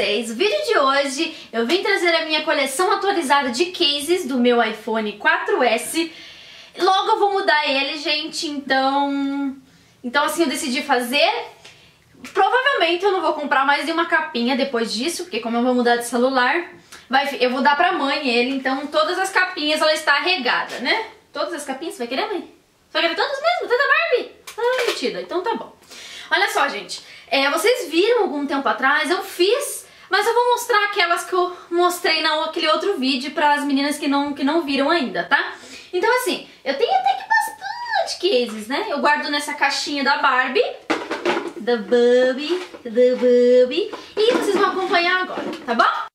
vocês? O vídeo de hoje eu vim trazer a minha coleção atualizada de cases do meu iPhone 4S. Logo eu vou mudar ele, gente, então assim eu decidi fazer. Provavelmente eu não vou comprar mais de uma capinha depois disso, porque como eu vou mudar de celular, eu vou dar pra mãe ele, então todas as capinhas ela está regada, né? Todas as capinhas, você vai querer, mãe? Você vai querer todas mesmo? Toda Barbie? Ah, mentira, então tá bom. Olha só, gente, vocês viram algum tempo atrás, eu fiz, mas eu vou mostrar aquelas que eu mostrei naquele outro vídeo para as meninas que não viram ainda, tá? Então assim, eu tenho até que bastante cases, né? Eu guardo nessa caixinha da Barbie, da Barbie, e vocês vão acompanhar agora, tá bom?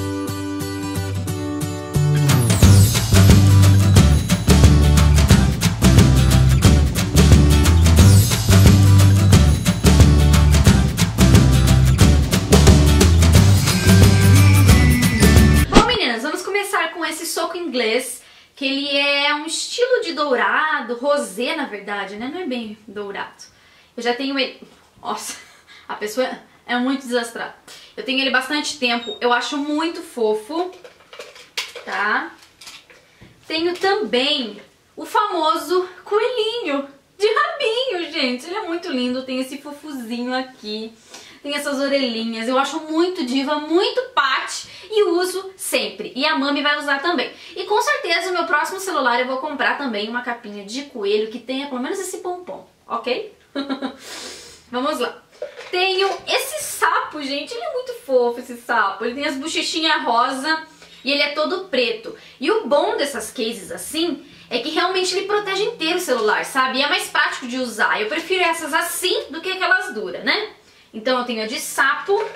Esse soco inglês, que ele é um estilo de dourado, rosé na verdade, né? Não é bem dourado. Eu já tenho ele... Nossa, a pessoa é muito desastrada. Eu tenho ele bastante tempo, eu acho muito fofo, tá? Tenho também o famoso coelhinho de rabinho, gente. Ele é muito lindo, tem esse fofuzinho aqui. Tem essas orelhinhas, eu acho muito diva, muito Paty e uso sempre. E a mami vai usar também. E com certeza no meu próximo celular eu vou comprar também uma capinha de coelho que tenha pelo menos esse pompom, ok? Vamos lá. Tenho esse sapo, gente, ele é muito fofo esse sapo. Ele tem as bochechinhas rosa e ele é todo preto. E o bom dessas cases assim é que realmente ele protege inteiro o celular, sabe? E é mais prático de usar. Eu prefiro essas assim do que aquelas duras, né? Então eu tenho a de sapo,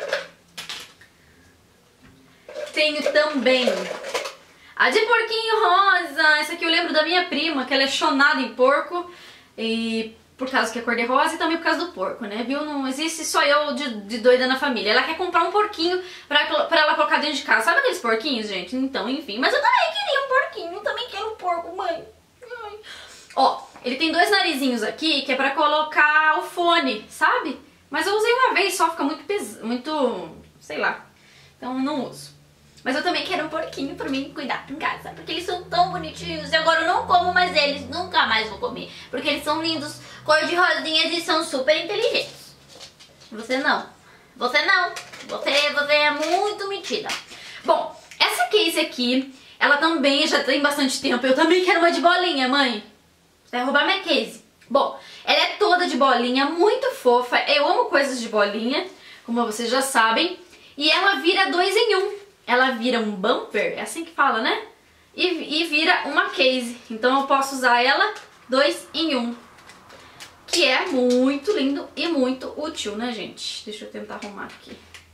tenho também a de porquinho rosa, essa aqui eu lembro da minha prima, que ela é chonada em porco, e por causa que é cor de rosa e também por causa do porco, né, viu? Não existe só eu de doida na família, ela quer comprar um porquinho pra ela colocar dentro de casa, sabe aqueles porquinhos, gente? Então, enfim, mas eu também queria um porquinho, eu também quero um porco, mãe. Ai. Ó, ele tem dois narizinhos aqui, que é pra colocar o fone, sabe? Mas eu usei uma vez só, fica muito pesado, muito, sei lá, então eu não uso. Mas eu também quero um porquinho pra mim cuidar em casa, porque eles são tão bonitinhos e agora eu não como mais eles, nunca mais vou comer. Porque eles são lindos, cor de rosinhas e são super inteligentes. Você não, você não, você é muito metida. Bom, essa case aqui, ela também já tem bastante tempo, eu também quero uma de bolinha, mãe. Você vai roubar minha case. Bom, ela é toda de bolinha, muito fofa, eu amo coisas de bolinha, como vocês já sabem, e ela vira 2 em 1, ela vira um bumper, é assim que fala, né? E vira uma case, então eu posso usar ela 2 em 1, que é muito lindo e muito útil, né, gente? Deixa eu tentar arrumar aqui.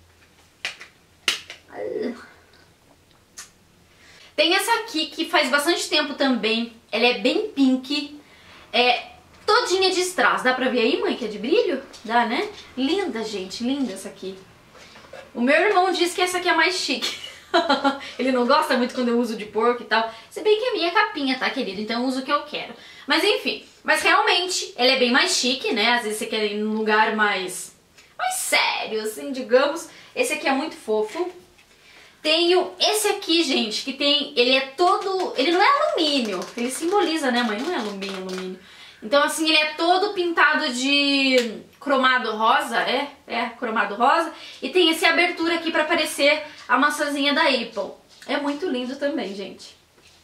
Tem essa aqui que faz bastante tempo também, ela é bem pink, todinha de strass. Dá pra ver aí, mãe, que é de brilho? Dá, né? Linda, gente. Linda essa aqui. O meu irmão diz que essa aqui é mais chique. Ele não gosta muito quando eu uso de porco e tal. Se bem que é minha capinha, tá, querido? Então eu uso o que eu quero. Mas enfim. Mas realmente, ela é bem mais chique, né? Às vezes você quer ir num lugar mais sério, assim, digamos. Esse aqui é muito fofo. Tenho esse aqui, gente, que tem... Ele é todo... Ele não é alumínio. Ele simboliza, né, mãe? Não é alumínio. Então assim, ele é todo pintado de cromado rosa, cromado rosa, e tem essa abertura aqui pra aparecer a maçãzinha da Apple. É muito lindo também, gente.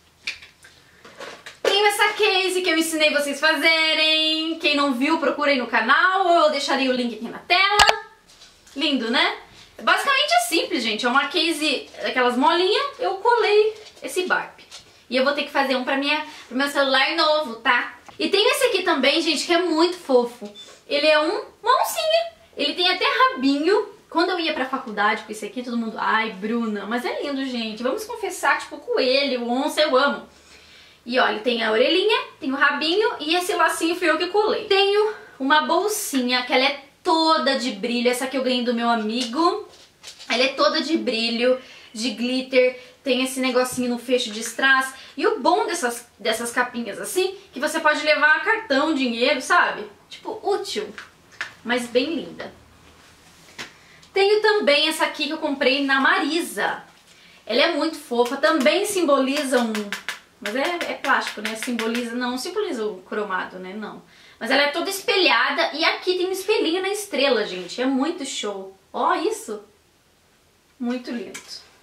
Tenho essa case que eu ensinei vocês fazerem, quem não viu, procura aí no canal, ou eu deixarei o link aqui na tela. Lindo, né? Basicamente é simples, gente, é uma case, aquelas molinhas, eu colei esse Barbie. E eu vou ter que fazer um pro meu celular novo, tá? E tem esse aqui também, gente, que é muito fofo. Ele é uma oncinha. Ele tem até rabinho. Quando eu ia pra faculdade com esse aqui, todo mundo... Ai, Bruna, mas é lindo, gente. Vamos confessar, tipo, coelho, onça, eu amo. E olha, tem a orelhinha, tem o rabinho e esse lacinho fui eu que colei. Tenho uma bolsinha que ela é toda de brilho. Essa aqui eu ganhei do meu amigo. Ela é toda de brilho, de glitter. Tem esse negocinho no fecho de strass. E o bom dessas capinhas assim, que você pode levar cartão, dinheiro, sabe? Tipo, útil, mas bem linda. Tenho também essa aqui que eu comprei na Marisa. Ela é muito fofa, também simboliza um... Mas é plástico, né? Simboliza... Não simboliza o cromado, né? Não. Mas ela é toda espelhada e aqui tem um espelhinho na estrela, gente. É muito show. Ó isso. Muito lindo.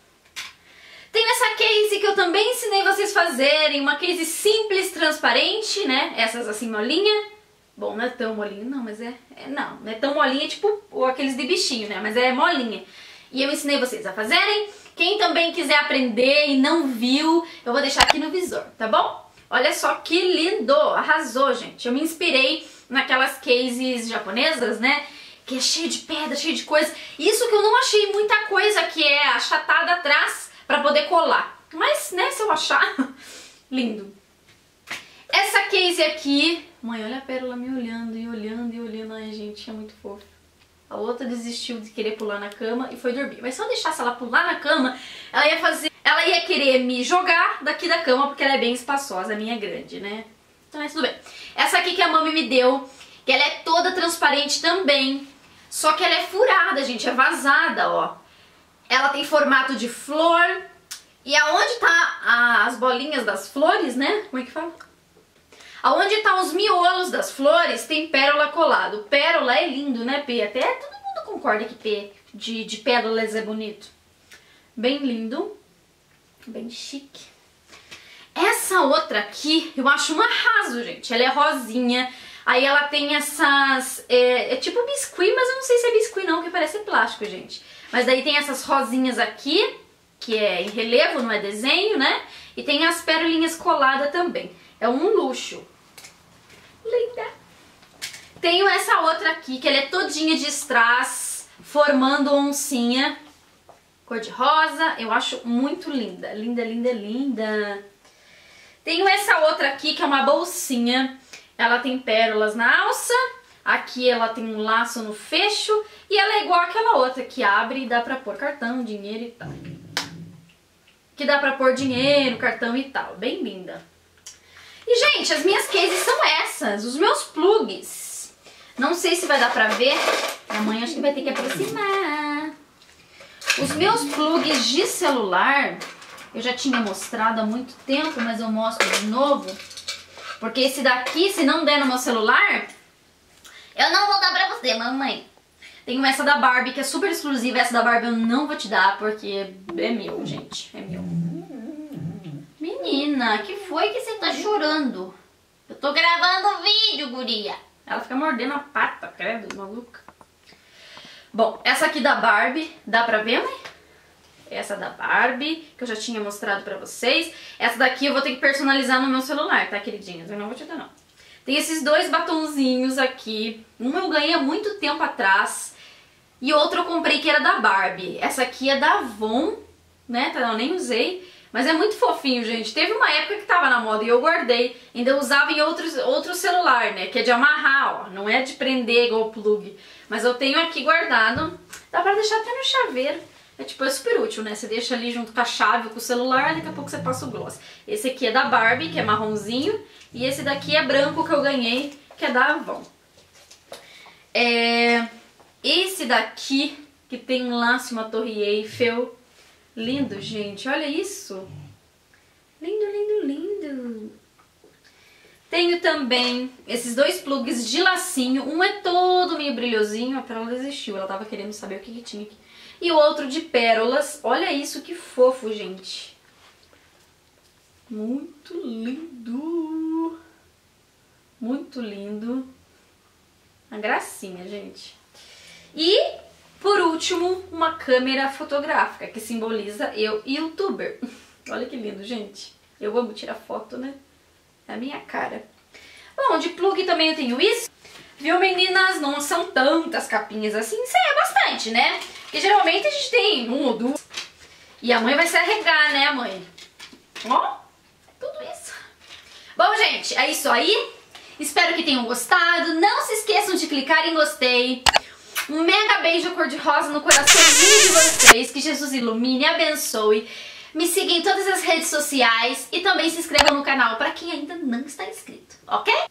Tenho essa case que eu também ensinei vocês a fazerem. Uma case simples, transparente, né? Essas assim, molinha. Bom, não é tão molinha, não, mas não é tão molinha, tipo aqueles de bichinho, né? Mas é molinha. E eu ensinei vocês a fazerem. Quem também quiser aprender e não viu, eu vou deixar aqui no visor, tá bom? Olha só que lindo! Arrasou, gente. Eu me inspirei naquelas cases japonesas, né? Que é cheio de pedra, cheio de coisa. Isso que eu não achei muita coisa, que é achatada atrás pra poder colar. Mas, né, se eu achar... Lindo. Essa case aqui... Mãe, olha a Pérola me olhando e olhando e olhando. Ai, gente, é muito fofo. A outra desistiu de querer pular na cama e foi dormir. Mas se eu deixasse ela pular na cama, ela ia querer me jogar daqui da cama, porque ela é bem espaçosa, a minha é grande, né? Então é tudo bem. Essa aqui que a mami me deu, que ela é toda transparente também, só que ela é furada, gente, é vazada, ó. Ela tem formato de flor, e aonde tá as bolinhas das flores, né? Como é que fala? Aonde tá os miolos das flores, tem pérola colado. Pérola é lindo, né, P? Até todo mundo concorda que P de pérolas é bonito. Bem lindo. Bem chique. Essa outra aqui, eu acho um arraso, gente. Ela é rosinha. Aí ela tem essas... É tipo biscuit, mas eu não sei se é biscuit não, que parece plástico, gente. Mas daí tem essas rosinhas aqui, que é em relevo, não é desenho, né? E tem as pérolinhas coladas também. É um luxo. Linda. Tenho essa outra aqui, que ela é todinha de strass, formando oncinha. Cor de rosa. Eu acho muito linda. Linda, linda, linda. Tenho essa outra aqui, que é uma bolsinha. Ela tem pérolas na alça. Aqui ela tem um laço no fecho. E ela é igual àquela outra, que abre e dá pra pôr cartão, dinheiro e tal. Que dá pra pôr dinheiro, cartão e tal. Bem linda. E, gente, as minhas cases são essas. Os meus plugs. Não sei se vai dar pra ver. Amanhã acho que vai ter que aproximar. Os meus plugs de celular, eu já tinha mostrado há muito tempo, mas eu mostro de novo. Porque esse daqui, se não der no meu celular, eu não vou dar pra você, mamãe. Tenho essa da Barbie, que é super exclusiva. Essa da Barbie eu não vou te dar, porque é meu, gente. É meu. Menina, que foi que você tá chorando? Eu tô gravando vídeo, guria. Ela fica mordendo a pata, credo, maluca. Bom, essa aqui da Barbie, dá pra ver, mãe? Essa da Barbie, que eu já tinha mostrado pra vocês. Essa daqui eu vou ter que personalizar no meu celular, tá, queridinhas? Eu não vou te dar, não. Tem esses dois batonzinhos aqui. Um eu ganhei há muito tempo atrás. E outro eu comprei que era da Barbie. Essa aqui é da Avon, né? Eu nem usei. Mas é muito fofinho, gente. Teve uma época que tava na moda e eu guardei. Ainda eu usava em outro celular, né? Que é de amarrar, ó. Não é de prender igual o plug. Mas eu tenho aqui guardado. Dá pra deixar até no chaveiro. É tipo, é super útil, né? Você deixa ali junto com a chave, com o celular, daqui a pouco você passa o gloss. Esse aqui é da Barbie, que é marronzinho. E esse daqui é branco, que eu ganhei, que é da Avon. Esse daqui, que tem um laço, uma torre Eiffel. Lindo, gente. Olha isso. Lindo, lindo, lindo. Tenho também esses dois plugs de lacinho. Um é todo meio brilhosinho. A Pérola desistiu. Ela tava querendo saber o que tinha aqui. E o outro de pérolas. Olha isso, que fofo, gente. Muito lindo. Muito lindo. Uma gracinha, gente. E... por último, uma câmera fotográfica, que simboliza eu, youtuber. Olha que lindo, gente. Eu amo tirar foto, né? É a minha cara. Bom, de plug também eu tenho isso. Viu, meninas? Não são tantas capinhas assim. Isso aí é bastante, né? Porque geralmente a gente tem um ou duas. E a mãe vai se arregar, né, mãe? Ó, tudo isso. Bom, gente, é isso aí. Espero que tenham gostado. Não se esqueçam de clicar em gostei. Um mega beijo cor-de-rosa no coraçãozinho de vocês. Que Jesus ilumine e abençoe. Me siga em todas as redes sociais. E também se inscreva no canal para quem ainda não está inscrito, ok?